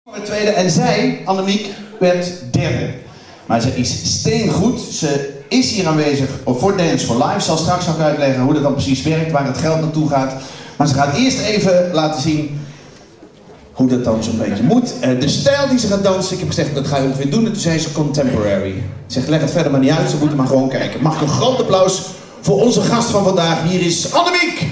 Het tweede en zij, Annemiek, werd derde. Maar ze is steengoed. Ze is hier aanwezig voor Dance for Life. Zal straks ook uitleggen hoe dat dan precies werkt, waar het geld naartoe gaat. Maar ze gaat eerst even laten zien hoe dat dan zo'n beetje moet. De stijl die ze gaat dansen, ik heb gezegd dat ga je ongeveer doen. En toen zei ze contemporary. Ik zeg, leg het verder maar niet uit, ze moeten maar gewoon kijken. Mag ik een groot applaus voor onze gast van vandaag. Hier is Annemiek!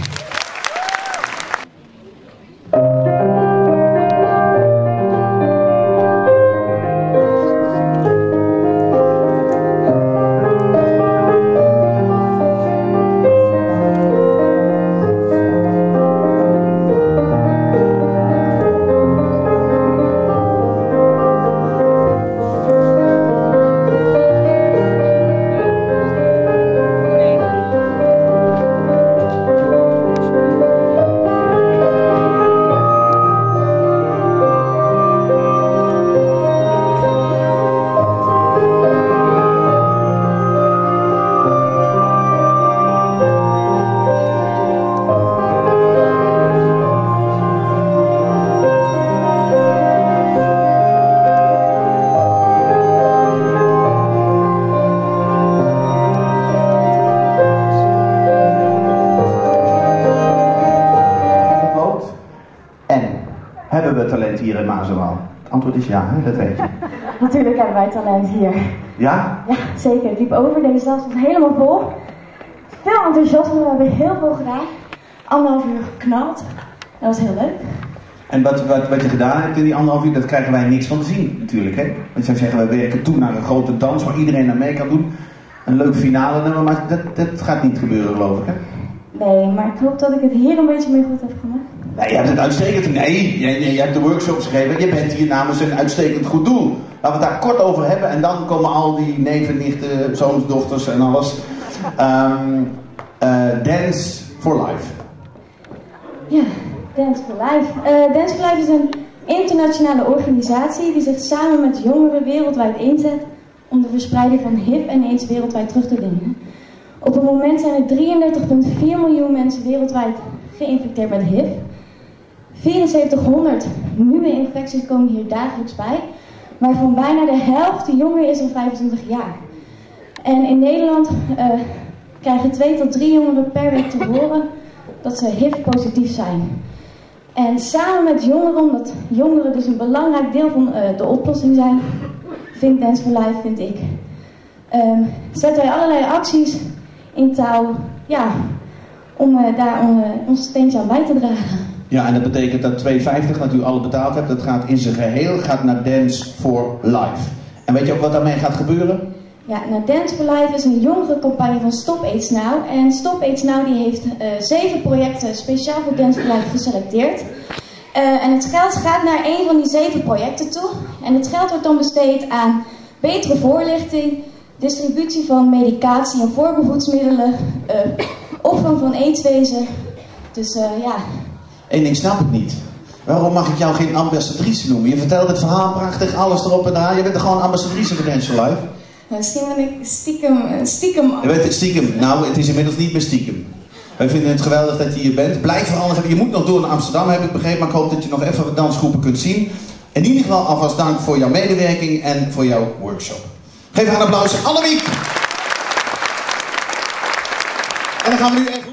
Hebben we talent hier in Mazenwaal? Het antwoord is ja, hè? Dat weet je. Natuurlijk hebben wij talent hier. Ja? Ja, zeker. Het liep over. Deze zaal stond helemaal vol. Veel enthousiasme. We hebben heel veel gedaan. 1,5 uur geknald. Dat was heel leuk. En wat je gedaan hebt in die 1,5 uur, dat krijgen wij niks van te zien natuurlijk, hè? Want je zou zeggen, we werken toe naar een grote dans waar iedereen naar mee kan doen. Een leuk finale nummer, maar dat gaat niet gebeuren, geloof ik, hè? Nee, maar ik hoop dat ik het hier een beetje mee goed heb gemaakt. Nee, je hebt het uitstekend. Nee, je hebt de workshops gegeven. Je bent hier namens een uitstekend goed doel. Laten we het daar kort over hebben en dan komen al die neven, nichten, zoons, dochters en alles. Dance for Life. Ja, Dance for Life. Dance for Life is een internationale organisatie die zich samen met jongeren wereldwijd inzet om de verspreiding van HIV en AIDS wereldwijd terug te dringen. Op het moment zijn er 33,4 miljoen mensen wereldwijd geïnfecteerd met HIV. 7400 nieuwe infecties komen hier dagelijks bij, waarvan bijna de helft de jonger is dan 25 jaar. En in Nederland krijgen 2 tot 3 jongeren per week te horen dat ze HIV-positief zijn. En samen met jongeren, omdat jongeren dus een belangrijk deel van de oplossing zijn, vindt Dance for Life, vind ik, zetten wij allerlei acties in touw, ja, om daar ons steentje aan bij te dragen. Ja, en dat betekent dat 2,50 dat u alle betaald hebt, dat gaat in zijn geheel naar Dance for Life. En weet je ook wat daarmee gaat gebeuren? Ja, nou, Dance for Life is een jongerencampagne van Stop AIDS Now. En Stop AIDS Now die heeft 7 projecten speciaal voor Dance for Life geselecteerd. En het geld gaat naar een van die 7 projecten toe. En het geld wordt dan besteed aan betere voorlichting, distributie van medicatie en voorbehoedsmiddelen, opvang van aidswezen. Dus ja. Eén ding snap ik niet. Waarom mag ik jou geen ambassadrice noemen? Je vertelt het verhaal prachtig, alles erop en eraan. Je bent er gewoon ambassadrice voor Dance for Life. Misschien ben ik stiekem. Je bent het stiekem. Nou, het is inmiddels niet meer stiekem. Wij vinden het geweldig dat je hier bent. Blijf vooral nog even. Je moet nog door naar Amsterdam, heb ik begrepen. Maar ik hoop dat je nog even wat dansgroepen kunt zien. In ieder geval alvast dank voor jouw medewerking en voor jouw workshop. Geef haar een applaus, Annemiek! En dan gaan we nu even...